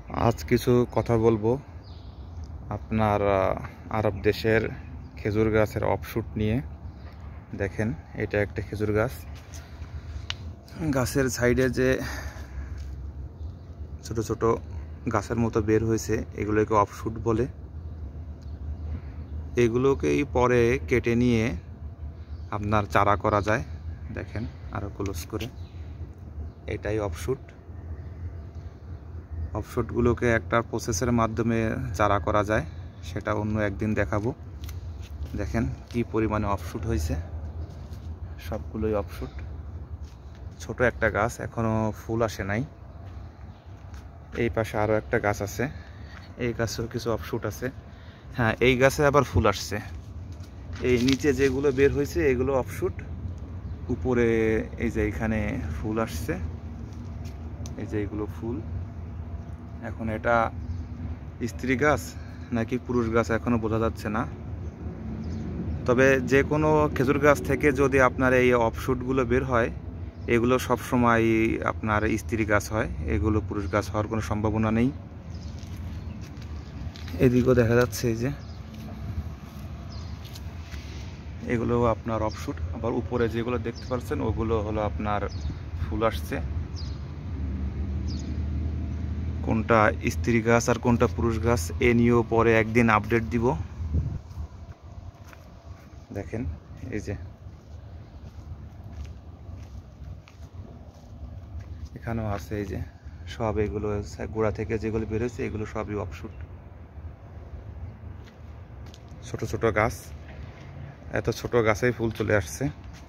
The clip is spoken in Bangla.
আজ কিছু কথা বলবো আপনার আরব দেশের খেজুর গাছের অফশুট নিয়ে। দেখেন, এটা একটা খেজুর গাছ। গাছের সাইডে যে ছোট ছোট গাছের মতো বের হয়েছে, এগুলোকে অফশুট বলে। এগুলোকেই পরে কেটে নিয়ে আপনার চারা করা যায়। দেখেন আরো ক্লোজ করে, এটাই অফশুট। অফশুটগুলোকে একটা প্রসেসের মাধ্যমে চারা করা যায়, সেটা অন্য একদিন দেখাবো। দেখেন কি পরিমাণে অফশুট হয়েছে, সবগুলোই অফশুট। ছোট একটা গাছ, এখনো ফুল আসে নাই। এই পাশে আরো একটা গাছ আছে, এই গাছেও কিছু অফশুট আছে। হ্যাঁ, এই গাছে আবার ফুল আসছে। এই নিচে যেগুলো বের হয়েছে এগুলো অফশুট। উপরে এই যে এখানে ফুল আসছে, এই যে এগুলো ফুল। এখন এটা স্ত্রী গাছ নাকি পুরুষ গাছ এখনো বোঝা যাচ্ছে না। তবে যে কোনো খেজুর গাছ থেকে যদি আপনার এই অফশুটগুলো বের হয়, এগুলো সব সময় আপনার স্ত্রী গাছ হয়, এগুলো পুরুষ গাছ হওয়ার কোনো সম্ভাবনা নেই। এদিকেও দেখা যাচ্ছে এই যে এগুলো আপনার অফশুট। আবার উপরে যেগুলো দেখতে পাচ্ছেন ওগুলো হলো আপনার ফুল আসছে। কোনটা স্ত্রী গাছ আর কোনটা পুরুষ গাছ এ নিয়েও পরে একদিন আপডেট দিব। দেখেন এই যে এখানেও আছে, এই যে সব এগুলো গোড়া থেকে যেগুলো বেরোচ্ছে এগুলো সবই অফশুট। ছোট ছোট গাছ, এত ছোট গাছেই ফুল চলে আসছে।